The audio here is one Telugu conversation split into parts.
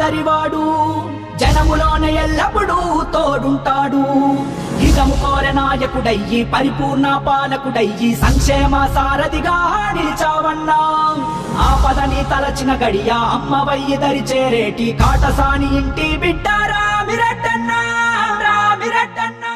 దారివాడు జనములోనే ఎల్లప్పుడూ తోడుంటాడు హితము కోరె నాయకుడయ్యి పరిపూర్ణ పాలకుడయ్యి సంక్షేమ సారథిగా నిలిచావన్నా ఆపదని తలచిన గడియ అమ్మవయ్యి దరి చేరేటి కాటసాని ఇంటి బిడ్డ రామిరెడ్డన్నా రామిరెడ్డన్నా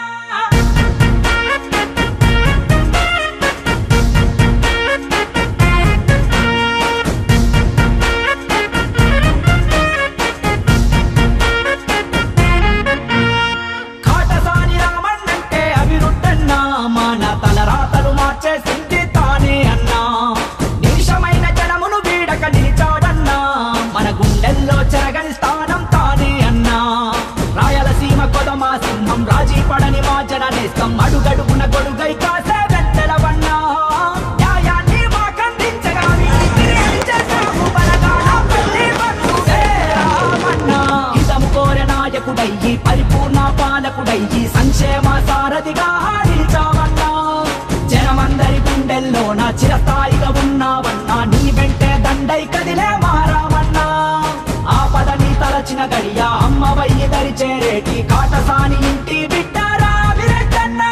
మార్చేసింది తానే అన్నా నిమిషమైన జనమును వీడక నిలిచాడన్నా మన గుండెల్లో చెరగని స్థానం తానే అన్నా రాయలసీమ కొదమా సింహం రాజీ పడని మా జననేస్తం అడుగడుగున గొడుగై కాసే వెంటలవన్నా న్యాయాన్ని మాకందించగా హితము కోరె నాయకుడయ్యి పరిపూర్ణ పాలకుడయ్యి సంక్షేమ సారథిగా నిలిచావన్నా జనమందరి గుండెల్లో నా చిరస్థాయిగా ఉన్నావన్నా నీ వెంటే దండై కదిలే మారామన్నా ఆపదని తలచిన గడియ అమ్మవయ్యి దరి చేరేటి కాటసాని ఇంటి బిడ్డ రామిరెడ్డన్నా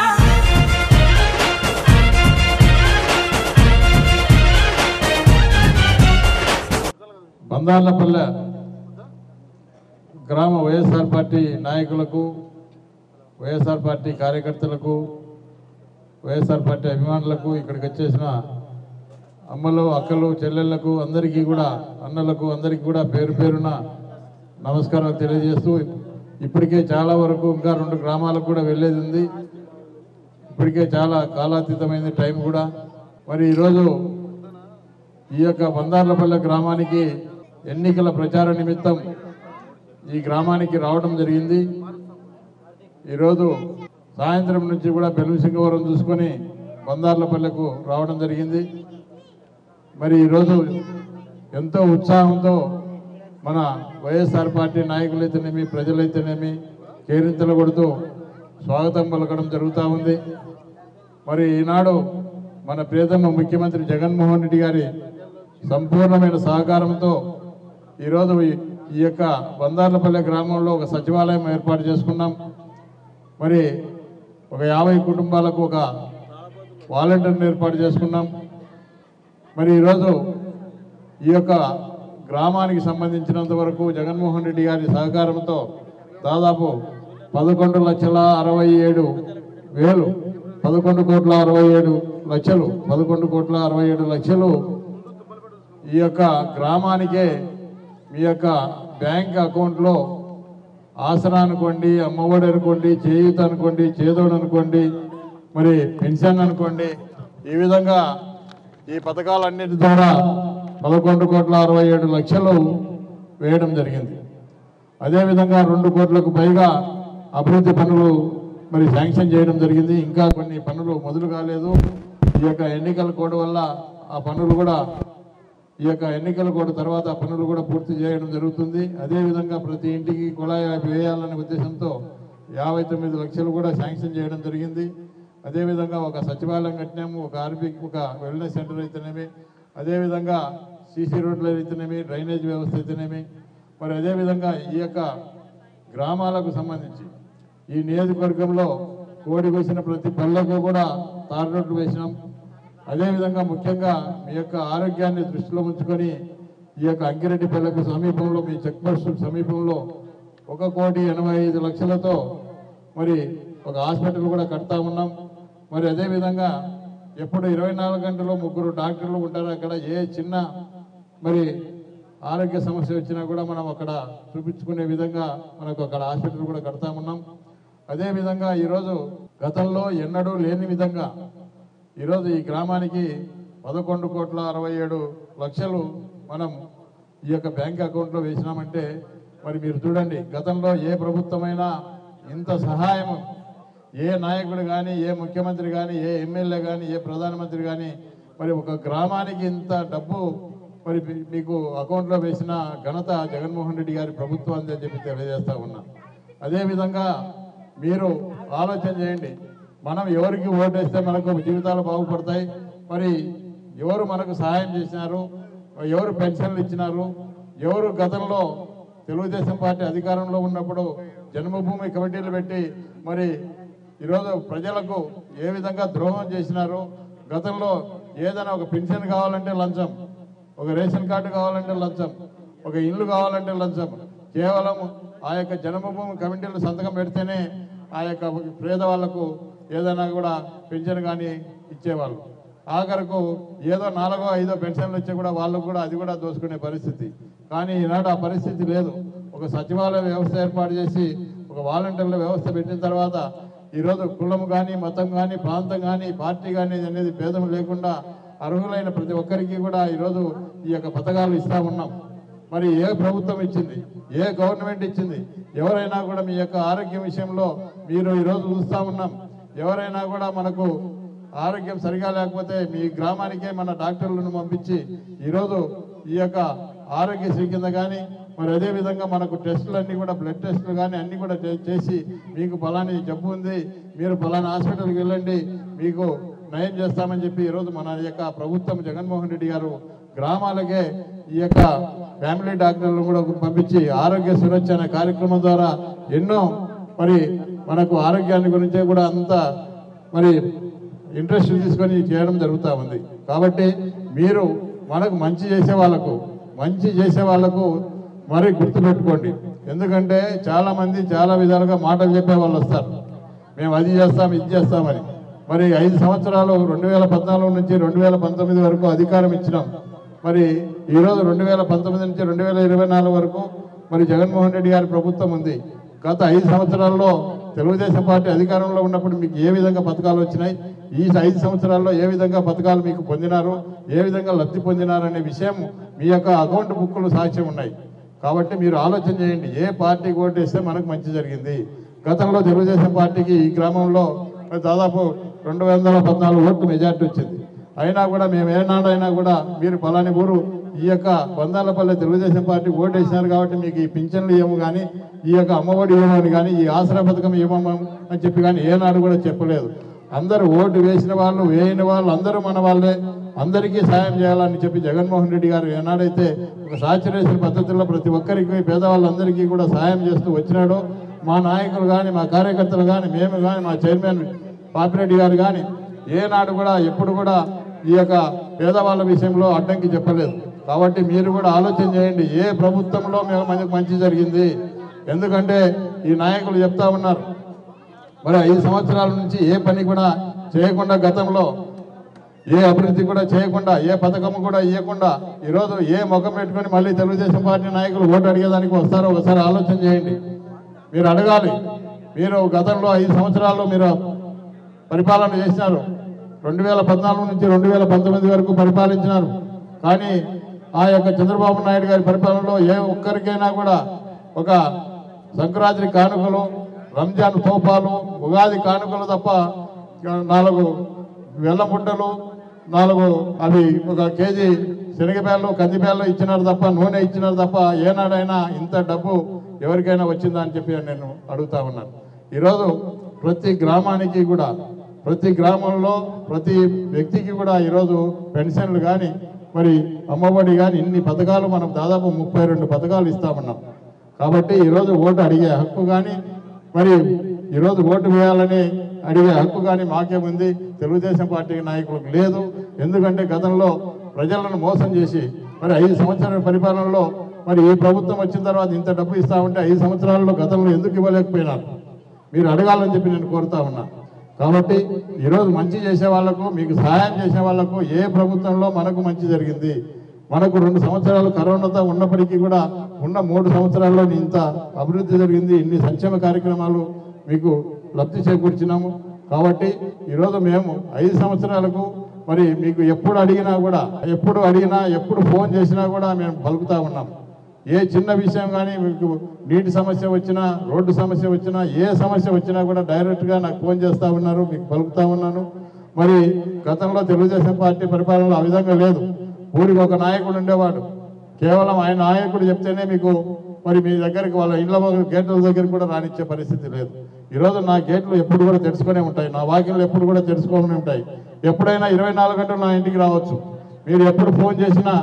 బందార్లపల్లె గ్రామ వైఎస్ఆర్ పార్టీ నాయకులకు వైఎస్ఆర్ పార్టీ కార్యకర్తలకు వైఎస్ఆర్ పార్టీ అభిమానులకు ఇక్కడికి వచ్చేసిన అమ్మలు అక్కలు చెల్లెళ్లకు అందరికీ కూడా అన్నలకు అందరికీ కూడా పేరు పేరున నమస్కారాలు తెలియజేస్తూ ఇప్పటికే చాలా వరకు ఇంకా 2 గ్రామాలకు కూడా వెళ్ళేది ఉంది ఇప్పటికే చాలా కాలాతీతమైంది టైం కూడా మరి ఈరోజు ఈ యొక్క బందార్లపల్లె గ్రామానికి ఎన్నికల ప్రచార నిమిత్తం ఈ గ్రామానికి రావడం జరిగింది ఈరోజు సాయంత్రం నుంచి కూడా బెలుసింగవరం చూసుకొని బందార్లపల్లెకు రావడం జరిగింది మరి ఈరోజు ఎంతో ఉత్సాహంతో మన వైఎస్ఆర్ పార్టీ నాయకులైతేనేమి ప్రజలైతేనేమి కేరింతలు కొడుతూ స్వాగతం పలకడం జరుగుతూ ఉంది మరి ఈనాడు మన ప్రియతమ ముఖ్యమంత్రి జగన్మోహన్ రెడ్డి గారి సంపూర్ణమైన సహకారంతో ఈరోజు ఈ యొక్క బందార్లపల్లె గ్రామంలో ఒక సచివాలయం ఏర్పాటు చేసుకున్నాం మరి ఒక 50 కుటుంబాలకు ఒక వాలంటీర్ని ఏర్పాటు చేసుకున్నాం మరి ఈరోజు ఈ యొక్క గ్రామానికి సంబంధించినంత వరకు జగన్మోహన్ రెడ్డి గారి సహకారంతో దాదాపు 11,67,000 11,67 లక్షలు ఈ యొక్క గ్రామానికే మీ యొక్క బ్యాంక్ అకౌంట్లో ఆసరా అనుకోండి అమ్మఒడి అనుకోండి చేయూత అనుకోండి చేదోడు అనుకోండి మరి పెన్షన్ అనుకోండి ఈ విధంగా ఈ పథకాలన్నిటి ద్వారా 11,67 లక్షలు వేయడం జరిగింది అదేవిధంగా 2 కోట్లకు పైగా అభివృద్ధి పనులు మరి శాంక్షన్ చేయడం జరిగింది ఇంకా కొన్ని పనులు మొదలు కాలేదు ఈ యొక్క ఎన్నికల కోడ్ వల్ల ఆ పనులు కూడా ఈ యొక్క ఎన్నికల కోడ్ తర్వాత పనులు కూడా పూర్తి చేయడం జరుగుతుంది అదేవిధంగా ప్రతి ఇంటికి కుళాయి వేయాలనే ఉద్దేశంతో 59 లక్షలు కూడా శాంక్షన్ చేయడం జరిగింది అదేవిధంగా ఒక సచివాలయం కట్టినాము ఒక ఆర్బీకి ఒక వెల్నెస్ సెంటర్ అయితేనేమి అదేవిధంగా సీసీ రోడ్లు అయితేనేమి డ్రైనేజ్ వ్యవస్థ అయితేనేమి మరి అదేవిధంగా ఈ యొక్క గ్రామాలకు సంబంధించి ఈ నియోజకవర్గంలో కోడి వేసిన ప్రతి పల్లెకు కూడా తార్ రోడ్లు వేసినాం అదేవిధంగా ముఖ్యంగా మీ యొక్క ఆరోగ్యాన్ని దృష్టిలో ఉంచుకొని ఈ యొక్క అంకిరెడ్డిపల్లెకు సమీపంలో మీ చెక్ పోస్ట్ సమీపంలో 1,85,00,000తో మరి ఒక హాస్పిటల్ కూడా కడతా ఉన్నాం మరి అదేవిధంగా ఎప్పుడు 24 గంటలు 3 డాక్టర్లు ఉంటారు అక్కడ ఏ చిన్న మరి ఆరోగ్య సమస్య వచ్చినా కూడా మనం అక్కడ చూపించుకునే విధంగా మనకు అక్కడ హాస్పిటల్ కూడా కడతా ఉన్నాం అదేవిధంగా ఈరోజు గతంలో ఎన్నడూ లేని విధంగా ఈరోజు ఈ గ్రామానికి 11,67,00,000 మనం ఈ యొక్క బ్యాంక్ అకౌంట్లో వేసినామంటే మరి మీరు చూడండి గతంలో ఏ ప్రభుత్వమైనా ఇంత సహాయం ఏ నాయకుడు కానీ ఏ ముఖ్యమంత్రి కానీ ఏ ఎమ్మెల్యే కానీ ఏ ప్రధానమంత్రి కానీ మరి ఒక గ్రామానికి ఇంత డబ్బు మరి మీకు అకౌంట్లో వేసిన ఘనత జగన్మోహన్ రెడ్డి గారి ప్రభుత్వాన్ని అని చెప్పి తెలియజేస్తా ఉన్నా అదేవిధంగా మీరు ఆలోచన చేయండి మనం ఎవరికి ఓటేస్తే మనకు జీవితాలు బాగుపడతాయి మరి ఎవరు మనకు సహాయం చేసినారు ఎవరు పెన్షన్లు ఇచ్చినారు ఎవరు గతంలో తెలుగుదేశం పార్టీ అధికారంలో ఉన్నప్పుడు జన్మభూమి కమిటీలు పెట్టి మరి ఈరోజు ప్రజలకు ఏ విధంగా ద్రోహం చేసినారో, గతంలో ఏదైనా ఒక పెన్షన్ కావాలంటే లంచం, ఒక రేషన్ కార్డు కావాలంటే లంచం, ఒక ఇల్లు కావాలంటే లంచం, కేవలం ఆ యొక్క జన్మభూమి కమిటీలు సంతకం పెడితేనే ఆ యొక్క పేదవాళ్లకు ఏదైనా కూడా పెన్షన్ కానీ ఇచ్చేవాళ్ళు. ఆఖరకు ఏదో 4ో 5ో పెన్షన్లు వచ్చి కూడా వాళ్ళు కూడా అది కూడా దోచుకునే పరిస్థితి. కానీ ఈనాడు ఆ పరిస్థితి లేదు. ఒక సచివాలయ వ్యవస్థ ఏర్పాటు చేసి ఒక వాలంటీర్ల వ్యవస్థ పెట్టిన తర్వాత ఈరోజు కులం కానీ, మతం కానీ, ప్రాంతం కానీ, పార్టీ కానీ అనేది భేదం లేకుండా అర్హులైన ప్రతి ఒక్కరికి కూడా ఈరోజు ఈ యొక్క పథకాలు ఇస్తా ఉన్నాం. మరి ఏ ప్రభుత్వం ఇచ్చింది, ఏ గవర్నమెంట్ ఇచ్చింది? ఎవరైనా కూడా మీ యొక్క ఆరోగ్యం విషయంలో మీరు ఈరోజు చూస్తూ ఉన్నాం. ఎవరైనా కూడా మనకు ఆరోగ్యం సరిగా లేకపోతే మీ గ్రామానికే మన డాక్టర్లను పంపించి ఈరోజు ఈ యొక్క ఆరోగ్యశ్రీ కింద కానీ మరి అదేవిధంగా మనకు టెస్టులన్నీ కూడా బ్లడ్ టెస్టులు కానీ అన్నీ కూడా చేసి మీకు ఫలాని జబ్బు ఉంది, మీరు ఫలానా హాస్పిటల్కి వెళ్ళండి, మీకు నయం చేస్తామని చెప్పి ఈరోజు మన యొక్క ప్రభుత్వం జగన్మోహన్ రెడ్డి గారు గ్రామాలకే ఈ యొక్క ఫ్యామిలీ డాక్టర్లను కూడా పంపించి ఆరోగ్య సురక్ష అనే కార్యక్రమం ద్వారా ఎన్నో మరి మనకు ఆరోగ్యాన్ని గురించే కూడా అంత మరి ఇంట్రెస్ట్ తీసుకొని చేయడం జరుగుతూ ఉంది. కాబట్టి మీరు మనకు మంచి చేసే వాళ్ళకు మరి గుర్తుపెట్టుకోండి. ఎందుకంటే చాలామంది చాలా విధాలుగా మాటలు చెప్పే వాళ్ళు వస్తారు, మేము అది చేస్తాం ఇది చేస్తామని. మరి 5 సంవత్సరాలు 2014 నుంచి 2019 వరకు అధికారం ఇచ్చినాం. మరి ఈరోజు 2019 నుంచి 2024 వరకు మరి జగన్మోహన్ రెడ్డి గారి ప్రభుత్వం ఉంది. గత 5 సంవత్సరాల్లో తెలుగుదేశం పార్టీ అధికారంలో ఉన్నప్పుడు మీకు ఏ విధంగా పథకాలు వచ్చినాయి, ఈ 5 సంవత్సరాల్లో ఏ విధంగా పథకాలు మీకు పొందినారు, ఏ విధంగా లబ్ధి పొందినారు అనే విషయం మీ యొక్క అకౌంట్ బుక్లు సాక్ష్యం ఉన్నాయి. కాబట్టి మీరు ఆలోచన చేయండి, ఏ పార్టీకి ఓటేస్తే మనకు మంచి జరిగింది. గతంలో తెలుగుదేశం పార్టీకి ఈ గ్రామంలో దాదాపు 214 ఓట్లు మెజార్టీ వచ్చింది. అయినా కూడా మేము ఏనాడైనా కూడా మీరు పలాని ఊరు ఈ యొక్క బందాలపల్లె తెలుగుదేశం పార్టీ ఓటు వేసినారు కాబట్టి మీకు ఈ పింఛన్లు ఇవ్వము కానీ, ఈ యొక్క అమ్మఒడి ఇవ్వమని కానీ, ఈ ఆసరా పథకం ఇవ్వము అని చెప్పి కానీ ఏనాడు కూడా చెప్పలేదు. అందరూ ఓటు వేసిన వాళ్ళు వేయని వాళ్ళు అందరూ మన వాళ్ళే, అందరికీ సాయం చేయాలని చెప్పి జగన్మోహన్ రెడ్డి గారు ఏనాడైతే ఒక సాచురేషన్ పద్ధతిలో ప్రతి ఒక్కరికి పేదవాళ్ళందరికీ కూడా సాయం చేస్తూ వచ్చినాడో, మా నాయకులు కానీ, మా కార్యకర్తలు కానీ, మేము కానీ, మా చైర్మన్ పాపిరెడ్డి గారు కానీ ఏనాడు కూడా ఎప్పుడు కూడా ఈ యొక్క పేదవాళ్ళ విషయంలో అడ్డంకి చెప్పలేదు. కాబట్టి మీరు కూడా ఆలోచన చేయండి, ఏ ప్రభుత్వంలో మనకు మంచి జరిగింది. ఎందుకంటే ఈ నాయకులు చెప్తా ఉన్నారు మరి 5 సంవత్సరాల నుంచి ఏ పని కూడా చేయకుండా, గతంలో ఏ అభివృద్ధి కూడా చేయకుండా, ఏ పథకం కూడా ఇవ్వకుండా ఈరోజు ఏ ముఖం పెట్టుకొని మళ్ళీ తెలుగుదేశం పార్టీ నాయకులు ఓటు అడిగేదానికి వస్తారో ఒకసారి ఆలోచన చేయండి. మీరు అడగాలి. మీరు గతంలో 5 సంవత్సరాల్లో మీరు పరిపాలన చేసినారు. 2014 నుంచి 2019 వరకు పరిపాలించినారు. కానీ ఆ యొక్క చంద్రబాబు నాయుడు గారి పరిపాలనలో ఏ ఒక్కరికైనా కూడా ఒక సంక్రాంతి కానుకలు, రంజాన్ తోపాలు, ఉగాది కానుకలు తప్ప 4 వెల్ల ముట్టలు, 4 అవి 1 కేజీ శనగపేళ్ళు, కందిపేళ్ళు ఇచ్చినారు తప్ప, నూనె ఇచ్చినారు తప్ప ఏనాడైనా ఇంత డబ్బు ఎవరికైనా వచ్చిందా అని చెప్పి నేను అడుగుతా ఉన్నాను. ఈరోజు ప్రతి గ్రామానికి కూడా, ప్రతి గ్రామంలో ప్రతి వ్యక్తికి కూడా ఈరోజు పెన్షన్లు కానీ మరి అమ్మఒడి కానీ ఇన్ని పథకాలు మనం దాదాపు 32 పథకాలు ఇస్తామన్నాం. కాబట్టి ఈరోజు ఓటు అడిగే హక్కు కానీ మరి ఈరోజు ఓటు వేయాలని అడిగే హక్కు కానీ మాకేముంది, తెలుగుదేశం పార్టీ నాయకులకు లేదు. ఎందుకంటే గతంలో ప్రజలను మోసం చేసి మరి 5 సంవత్సరాల పరిపాలనలో మరి ఈ ప్రభుత్వం వచ్చిన తర్వాత ఇంత డబ్బు ఇస్తామంటే 5 సంవత్సరాల్లో గతంలో ఎందుకు ఇవ్వలేకపోయినారు మీరు అడగాలని చెప్పి నేను కోరుతా ఉన్నా. కాబట్టి ఈరోజు మంచి చేసే వాళ్లకు, మీకు సహాయం చేసే వాళ్లకు ఏ ప్రభుత్వంలో మనకు మంచి జరిగింది. మనకు 2 సంవత్సరాలు కరోనాతో ఉన్నప్పటికీ కూడా ఉన్న 3 సంవత్సరాల్లో ఇంత అభివృద్ధి జరిగింది, ఇన్ని సంక్షేమ కార్యక్రమాలు మీకు లబ్ధి చేకూర్చినాము. కాబట్టి ఈరోజు మేము 5 సంవత్సరాలకు మరి మీకు ఎప్పుడు అడిగినా ఎప్పుడు ఫోన్ చేసినా కూడా మేము పలుకుతా ఉన్నాం. ఏ చిన్న విషయం కానీ మీకు నీటి సమస్య వచ్చినా, రోడ్డు సమస్య వచ్చినా, ఏ సమస్య వచ్చినా కూడా డైరెక్ట్గా నాకు ఫోన్ చేస్తూ ఉన్నారు, మీకు పలుకుతా ఉన్నాను. మరి గతంలో తెలుగుదేశం పార్టీ పరిపాలనలో ఆ విధంగా లేదు. ఊరికి ఒక నాయకుడు ఉండేవాడు, కేవలం ఆయన నాయకుడు చెప్తేనే మీకు మరి మీ దగ్గరికి వాళ్ళ ఇళ్ళ గేట్ల దగ్గరికి కూడా రానిచ్చే పరిస్థితి లేదు. ఈరోజు నా గేట్లు ఎప్పుడు కూడా తెరుచుకునే ఉంటాయి, నా వాకిళ్ళు ఎప్పుడు కూడా తెరుచుకొని ఉంటాయి. ఎప్పుడైనా 24 గంటలు నా ఇంటికి రావచ్చు. మీరు ఎప్పుడు ఫోన్ చేసినా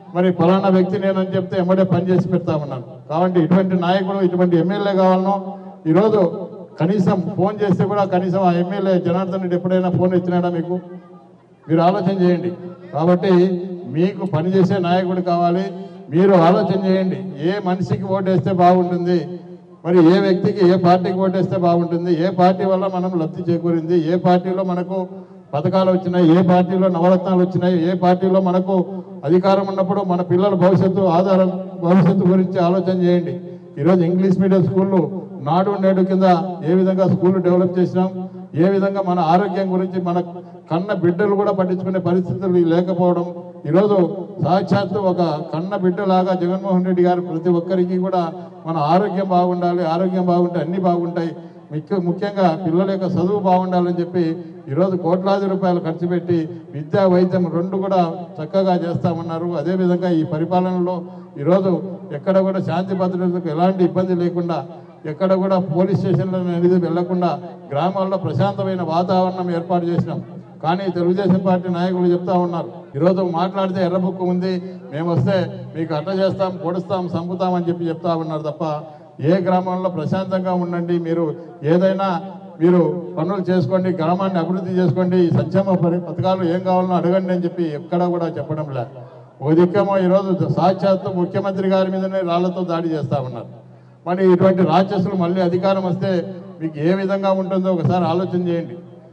మరి ఫలానా వ్యక్తి నేనని చెప్తే ఎమ్మడే పని చేసి పెడతామన్నాను. కాబట్టి ఇటువంటి నాయకుడు, ఇటువంటి ఎమ్మెల్యే కావాలనో. ఈరోజు కనీసం ఫోన్ చేస్తే కూడా కనీసం ఆ ఎమ్మెల్యే జనార్దన్ రెడ్డి ఎప్పుడైనా ఫోన్ ఇచ్చినాడా మీకు? మీరు ఆలోచన చేయండి. కాబట్టి మీకు పనిచేసే నాయకుడు కావాలి. మీరు ఆలోచన చేయండి, ఏ మనిషికి ఓటేస్తే బాగుంటుంది, మరి ఏ వ్యక్తికి, ఏ పార్టీకి ఓటేస్తే బాగుంటుంది, ఏ పార్టీ వల్ల మనం లబ్ధి చేకూరింది, ఏ పార్టీలో మనకు పథకాలు వచ్చినాయి, ఏ పార్టీలో నవరత్నాలు వచ్చినాయి, ఏ పార్టీలో మనకు అధికారం ఉన్నప్పుడు మన పిల్లల భవిష్యత్తు గురించి ఆలోచన చేయండి. ఈరోజు ఇంగ్లీష్ మీడియం స్కూళ్ళు నాడు నేడు కింద ఏ విధంగా స్కూళ్ళు డెవలప్ చేసినాం, ఏ విధంగా మన ఆరోగ్యం గురించి మన కన్న బిడ్డలు కూడా పట్టించుకునే పరిస్థితులు లేకపోవడం. ఈరోజు సాక్షాత్తు ఒక కన్న బిడ్డలాగా జగన్మోహన్ రెడ్డి గారు ప్రతి ఒక్కరికి కూడా మన ఆరోగ్యం బాగుండాలి, ఆరోగ్యం బాగుంటే అన్నీ బాగుంటాయి, ముఖ్యంగా పిల్లల యొక్క చదువు బాగుండాలని చెప్పి ఈరోజు కోట్లాది రూపాయలు ఖర్చు పెట్టి విద్యా, వైద్యం రెండు కూడా చక్కగా చేస్తామన్నారు. అదేవిధంగా ఈ పరిపాలనలో ఈరోజు ఎక్కడ కూడా శాంతి భద్రతలకు ఎలాంటి ఇబ్బంది లేకుండా, ఎక్కడ కూడా పోలీస్ స్టేషన్ల అనేది వెళ్లకుండా గ్రామాల్లో ప్రశాంతమైన వాతావరణం ఏర్పాటు చేసినాం. కానీ తెలుగుదేశం పార్టీ నాయకులు చెప్తా ఉన్నారు, ఈరోజు మాట్లాడితే ఎర్రబుక్కు ఉంది, మేము వస్తే మీకు అట్లా చేస్తాం, పొడుస్తాం, చంపుతామని చెప్పి చెప్తా ఉన్నారు తప్ప ఏ గ్రామంలో ప్రశాంతంగా ఉండండి, మీరు ఏదైనా మీరు పనులు చేసుకోండి, గ్రామాన్ని అభివృద్ధి చేసుకోండి, ఈ సంక్షేమ పథకాలు ఏం కావాలనో అడగండి అని చెప్పి ఎక్కడా కూడా చెప్పడం లేదు. ఒక దిక్కేమో ఈరోజు సాక్షాత్తు ముఖ్యమంత్రి గారి మీదనే రాళ్లతో దాడి చేస్తూ ఉన్నారు. మరి ఇటువంటి రాక్షసులు మళ్ళీ అధికారం వస్తే మీకు ఏ విధంగా ఉంటుందో ఒకసారి ఆలోచన చేయండి.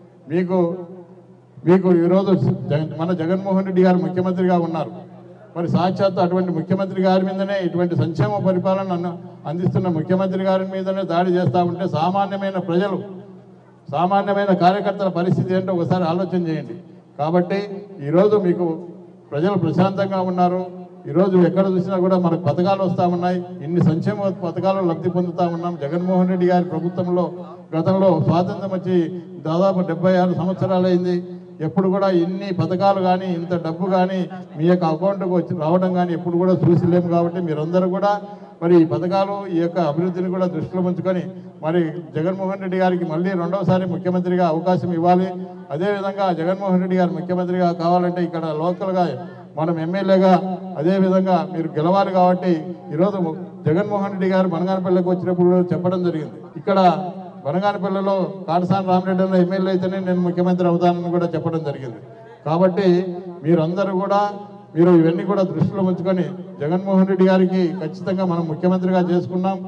మీకు ఈరోజు మన జగన్మోహన్ రెడ్డి గారు ముఖ్యమంత్రిగా ఉన్నారు. మరి సాక్షాత్తు అటువంటి ముఖ్యమంత్రి గారి మీదనే, ఇటువంటి సంక్షేమ పరిపాలన అందిస్తున్న ముఖ్యమంత్రి గారి మీదనే దాడి చేస్తూ ఉంటే సామాన్యమైన ప్రజలు, సామాన్యమైన కార్యకర్తల పరిస్థితి ఏంటో ఒకసారి ఆలోచన చేయండి. కాబట్టి ఈరోజు మీకు ప్రజలు ప్రశాంతంగా ఉన్నారు. ఈరోజు ఎక్కడ చూసినా కూడా మనకు పథకాలు వస్తూ ఉన్నాయి, ఇన్ని సంక్షేమ పథకాలు లబ్ధి పొందుతూ ఉన్నాం. జగన్మోహన్ రెడ్డి గారి ప్రభుత్వంలో గతంలో స్వాతంత్రం వచ్చి దాదాపు 76 సంవత్సరాలు అయింది. ఎప్పుడు కూడా ఇన్ని పథకాలు కానీ, ఇంత డబ్బు కానీ మీ యొక్క అకౌంట్కి వచ్చి రావడం కానీ ఎప్పుడు కూడా చూసిలేము. కాబట్టి మీరందరూ కూడా మరి ఈ పథకాలు, ఈ యొక్క అభివృద్ధిని కూడా దృష్టిలో ఉంచుకొని మరి జగన్మోహన్ రెడ్డి గారికి మళ్ళీ రెండవసారి ముఖ్యమంత్రిగా అవకాశం ఇవ్వాలి. అదేవిధంగా జగన్మోహన్ రెడ్డి గారు ముఖ్యమంత్రిగా కావాలంటే ఇక్కడ లోకల్గా మనం ఎమ్మెల్యేగా అదేవిధంగా మీరు గెలవాలి. కాబట్టి ఈరోజు జగన్మోహన్ రెడ్డి గారు బనగానపల్లికి వచ్చినప్పుడు చెప్పడం జరిగింది, ఇక్కడ బనగానపల్లిలో కాటసాని రామరెడ్డి అన్న ఎమ్మెల్యే అయితేనే నేను ముఖ్యమంత్రి అవుతానని కూడా చెప్పడం జరిగింది. కాబట్టి మీరందరూ కూడా మీరు ఇవన్నీ కూడా దృష్టిలో ఉంచుకొని జగన్మోహన్ రెడ్డి గారికి ఖచ్చితంగా మనం ముఖ్యమంత్రిగా చేసుకున్నాం.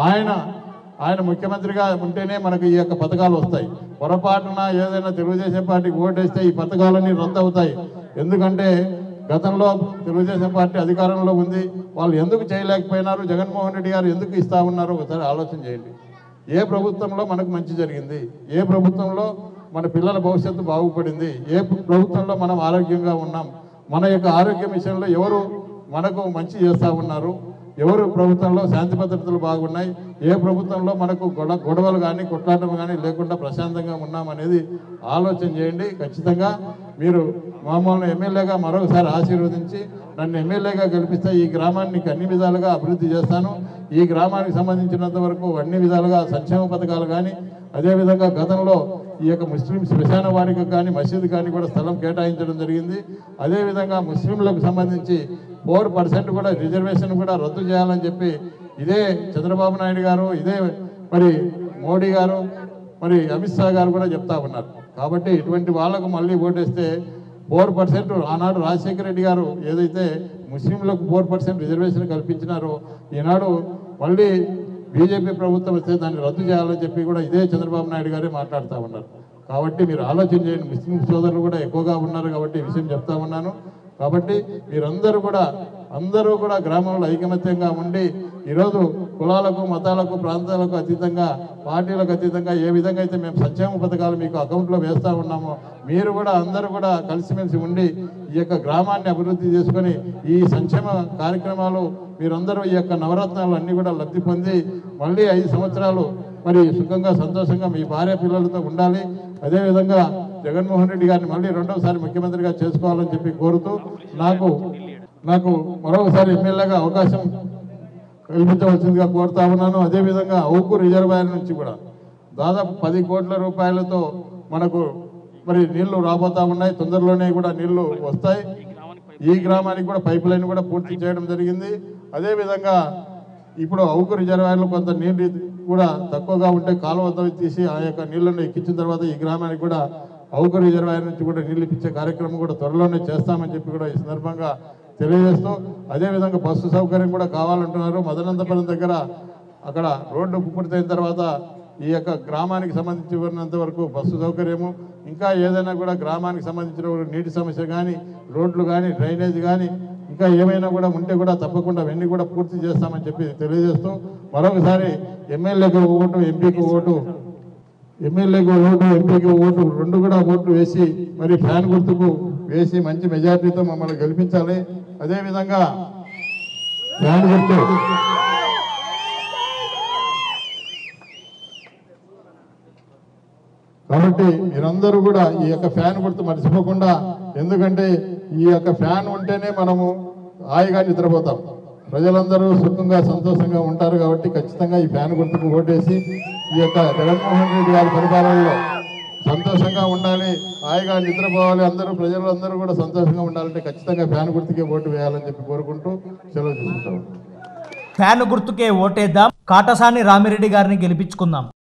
ఆయన ముఖ్యమంత్రిగా ఉంటేనే మనకు ఈ యొక్క పథకాలు వస్తాయి. పొరపాటున ఏదైనా తెలుగుదేశం పార్టీకి ఓటేస్తే ఈ పథకాలన్నీ రద్దు అవుతాయి. ఎందుకంటే గతంలో తెలుగుదేశం పార్టీ అధికారంలో ఉంది, వాళ్ళు ఎందుకు చేయలేకపోయినారు, జగన్మోహన్ రెడ్డి గారు ఎందుకు ఇస్తా ఉన్నారు ఒకసారి ఆలోచన చేయండి. ఏ ప్రభుత్వంలో మనకు మంచి జరిగింది, ఏ ప్రభుత్వంలో మన పిల్లల భవిష్యత్తు బాగుపడింది, ఏ ప్రభుత్వంలో మనం ఆరోగ్యంగా ఉన్నాం, మన యొక్క ఆరోగ్యం విషయంలో ఎవరు మనకు మంచి చేస్తూ ఉన్నారు, ఎవరు ప్రభుత్వంలో శాంతి భద్రతలు బాగున్నాయి, ఏ ప్రభుత్వంలో మనకు గొడవలు కానీ కొట్లాటలు కానీ లేకుండా ప్రశాంతంగా ఉన్నామనేది ఆలోచన చేయండి. ఖచ్చితంగా మీరు మామూలు ఎమ్మెల్యేగా మరొకసారి ఆశీర్వదించి నన్ను ఎమ్మెల్యేగా గెలిపిస్తే ఈ గ్రామానికి అన్ని విధాలుగా అభివృద్ధి చేస్తాను. ఈ గ్రామానికి సంబంధించినంత వరకు అన్ని విధాలుగా సంక్షేమ పథకాలు కానీ, అదేవిధంగా గతంలో ఈ యొక్క ముస్లిం శ్మశాన వారికి కానీ మసీదు కానీ కూడా స్థలం కేటాయించడం జరిగింది. అదేవిధంగా ముస్లింలకు సంబంధించి 4% కూడా రిజర్వేషన్ కూడా రద్దు చేయాలని చెప్పి ఇదే చంద్రబాబు నాయుడు గారు, ఇదే మరి మోడీ గారు, మరి అమిత్ షా గారు కూడా చెప్తా ఉన్నారు. కాబట్టి ఇటువంటి వాళ్ళకు మళ్ళీ ఓటేస్తే 4% ఆనాడు రాజశేఖర రెడ్డి గారు ఏదైతే ముస్లింలకు 4% రిజర్వేషన్ కల్పించినారో ఈనాడు మళ్ళీ బీజేపీ ప్రభుత్వం వస్తే దాన్ని రద్దు చేయాలని చెప్పి కూడా ఇదే చంద్రబాబు నాయుడు గారే మాట్లాడుతూ ఉన్నారు. కాబట్టి మీరు ఆలోచన చేయండి. ముస్లిం సోదరులు కూడా ఎక్కువగా ఉన్నారు కాబట్టి ఈ విషయం చెప్తా ఉన్నాను. కాబట్టి మీరందరూ కూడా గ్రామంలో ఐకమత్యంగా ఉండి ఈరోజు కులాలకు, మతాలకు, ప్రాంతాలకు అతీతంగా, పార్టీలకు అతీతంగా ఏ విధంగా అయితే మేము సంక్షేమ పథకాలు మీకు అకౌంట్లో వేస్తూ ఉన్నామో మీరు కూడా అందరూ కూడా కలిసిమెలిసి ఉండి ఈ యొక్క గ్రామాన్ని అభివృద్ధి చేసుకొని ఈ సంక్షేమ కార్యక్రమాలు మీరందరూ ఈ యొక్క నవరత్నాలు అన్నీ కూడా లబ్ధి పొంది మళ్ళీ 5 సంవత్సరాలు మరి సుఖంగా, సంతోషంగా మీ భార్య పిల్లలతో ఉండాలి. అదేవిధంగా జగన్మోహన్ రెడ్డి గారిని మళ్ళీ రెండవసారి ముఖ్యమంత్రిగా చేసుకోవాలని చెప్పి కోరుతూ నాకు మరొకసారి ఎమ్మెల్యేగా అవకాశం కల్పించవలసిందిగా కోరుతా ఉన్నాను. అదేవిధంగా ఔకు రిజర్వాయర్ నుంచి కూడా దాదాపు 10 కోట్ల రూపాయలతో మనకు మరి నీళ్లు రాబోతా ఉన్నాయి. తొందరలోనే కూడా నీళ్లు వస్తాయి. ఈ గ్రామానికి కూడా పైప్ లైన్ కూడా పూర్తి చేయడం జరిగింది. అదేవిధంగా ఇప్పుడు అవుకు రిజర్వాయర్లో కొంత నీళ్ళు కూడా తక్కువగా ఉంటే కాలువ తీసి ఆ యొక్క నీళ్లను ఎక్కించిన తర్వాత ఈ గ్రామానికి కూడా అవుకు రిజర్వాయర్ నుంచి కూడా నీళ్ళు ఇప్పించే కార్యక్రమం కూడా త్వరలోనే చేస్తామని చెప్పి కూడా ఈ సందర్భంగా తెలియజేస్తూ, అదేవిధంగా బస్సు సౌకర్యం కూడా కావాలంటున్నారు. మదనంతపురం దగ్గర అక్కడ రోడ్డు పూర్తయిన తర్వాత ఈ యొక్క గ్రామానికి సంబంధించినంత వరకు బస్సు సౌకర్యము, ఇంకా ఏదైనా కూడా గ్రామానికి సంబంధించిన నీటి సమస్య కానీ, రోడ్లు కానీ, డ్రైనేజ్ కానీ ఇంకా ఏమైనా కూడా ఉంటే కూడా తప్పకుండా అవన్నీ కూడా పూర్తి చేస్తామని చెప్పి తెలియజేస్తూ, మరొకసారి ఎమ్మెల్యేకి ఓటు, ఎంపీకి ఓటు, ఎమ్మెల్యేకి ఓటు, ఎంపీకి ఓటు రెండు కూడా ఓట్లు వేసి మరి ఫ్యాన్ గుర్తుకు వేసి మంచి మెజార్టీతో మమ్మల్ని గెలిపించాలి. అదేవిధంగా ఫ్యాన్ గుర్తు కాబట్టి మీరందరూ కూడా ఈ యొక్క ఫ్యాన్ గుర్తు మర్చిపోకుండా, ఎందుకంటే ఈ యొక్క ఫ్యాన్ ఉంటేనే మనము హాయిగా నిద్రపోతాం, ప్రజలందరూ సుఖంగా సంతోషంగా ఉంటారు. కాబట్టి ఖచ్చితంగా ఈ ఫ్యాన్ గుర్తుకు ఓటేసి ఈ యొక్క జగన్మోహన్ రెడ్డి గారి పరిపాలనలో సంతోషంగా ఉండాలి, హాయిగా నిద్రపోవాలి, ప్రజలందరూ కూడా సంతోషంగా ఉండాలంటే ఖచ్చితంగా ఫ్యాన్ గుర్తుకే ఓటు వేయాలని చెప్పి కోరుకుంటూ సెలవు తీసుకుంటాం. ఫ్యాన్ గుర్తుకే ఓటేద్దాం, కాటసాని రామిరెడ్డి గారిని గెలిపించుకుందాం.